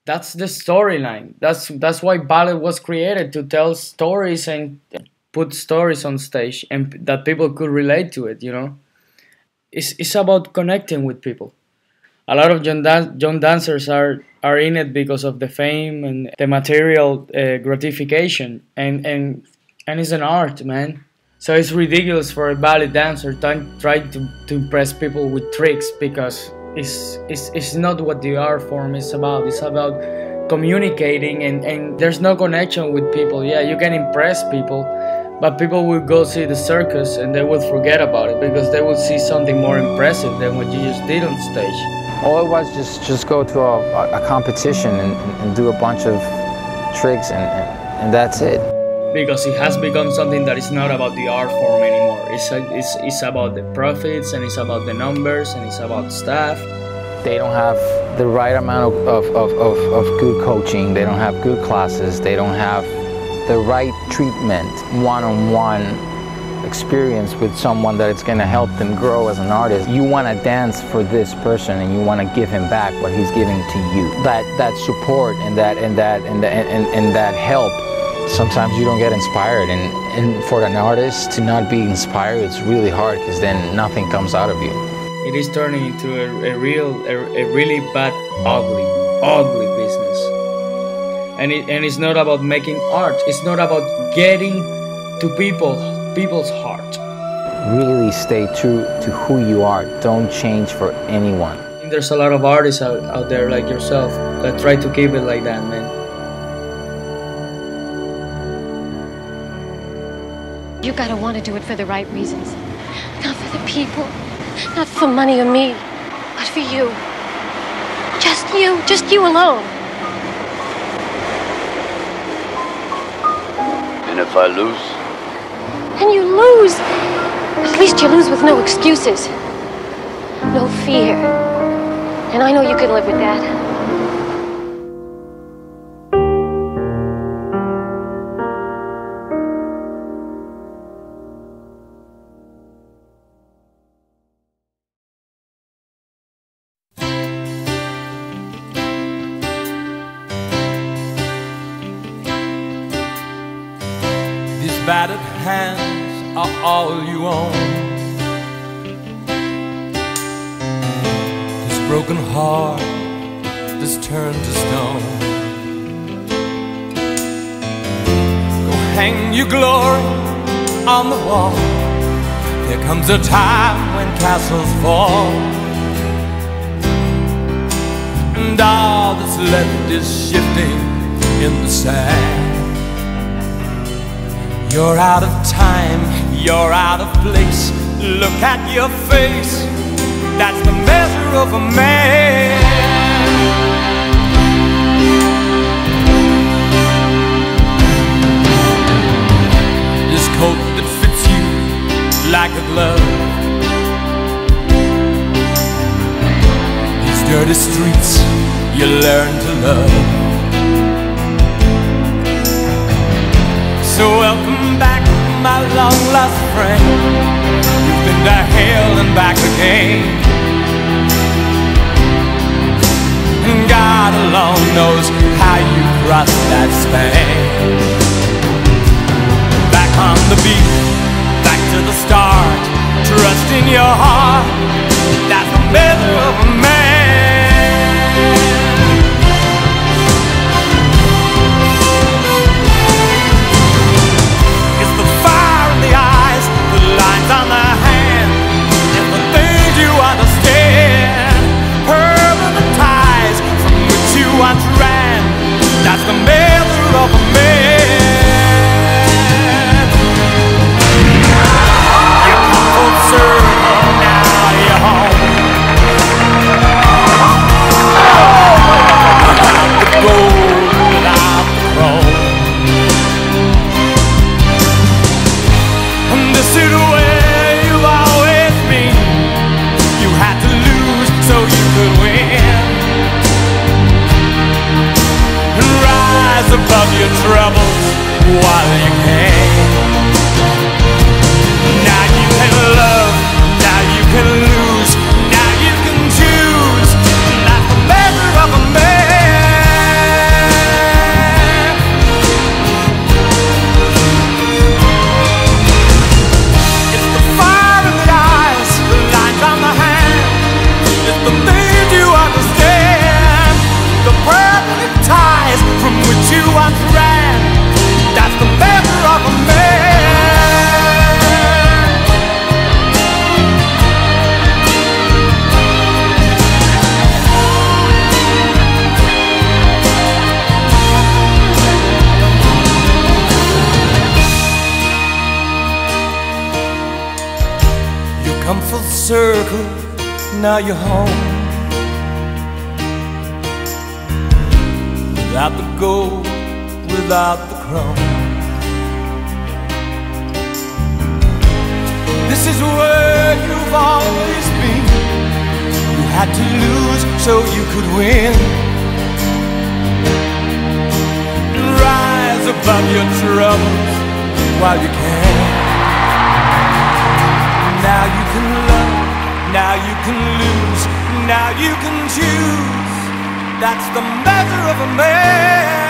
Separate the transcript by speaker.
Speaker 1: That's the storyline. That's why ballet was created, to tell stories and put stories on stage and that people could relate to it. It's about connecting with people. A lot of young dancers are in it because of the fame and the material gratification, and it's an art, man. So it's ridiculous for a ballet dancer trying to impress people with tricks, because it's not what the art form is about. It's about communicating, and there's no connection with people. Yeah, you can impress people, but people will go see the circus and they will forget about it because they will see something more impressive than what you just did on stage.
Speaker 2: All it was just go to a competition and do a bunch of tricks and that's it.
Speaker 1: Because it has become something that is not about the art form anymore. It's about the profits, and it's about the numbers, and it's about staff.
Speaker 2: They don't have the right amount of good coaching. They don't have good classes. They don't have the right treatment, one-on-one experience with someone that it's going to help them grow as an artist. You want to dance for this person, and you want to give him back what he's giving to you. That support and that help. Sometimes you don't get inspired, and for an artist to not be inspired, it's really hard, because then nothing comes out of you.
Speaker 1: It is turning into a really bad, ugly business. And it's not about making art. It's not about getting to people's heart.
Speaker 2: Really stay true to who you are. Don't change for anyone.
Speaker 1: There's a lot of artists out there like yourself that try to keep it like that, man.
Speaker 3: You gotta want to do it for the right reasons. Not for the people, not for money or me, but for you. Just you alone.
Speaker 4: And if I lose?
Speaker 3: And you lose. At least you lose with no excuses. No fear. And I know you can live with that.
Speaker 5: Battered hands are all you own. This broken heart is turned to stone. Go hang your glory on the wall. There comes a time when castles fall, and all that's left is shifting in the sand. You're out of time, you're out of place. Look at your face, that's the measure of a man. This coat that fits you like a glove, these dirty streets you learn to love. So welcome back, my long-lost friend. You've been to hell and back again, and God alone knows how you crossed that span. Back on the beat, back to the start. Trust in your heart, that's the measure of a man. On the hand, and the things you understand, hurt the ties from which you once ran. That's the measure of a man. You come full circle, now you're home. Without the gold, without the throne. And this is the way so you could win, and rise above your troubles while you can. Now you can love, now you can lose, now you can choose, and that's the measure of a man. circle, now you're home. Without the gold, without the crown. This is where you've always been. You had to lose so you could win. Rise above your troubles while you can. Now you can love, now you can lose, now you can choose. That's the measure of a man.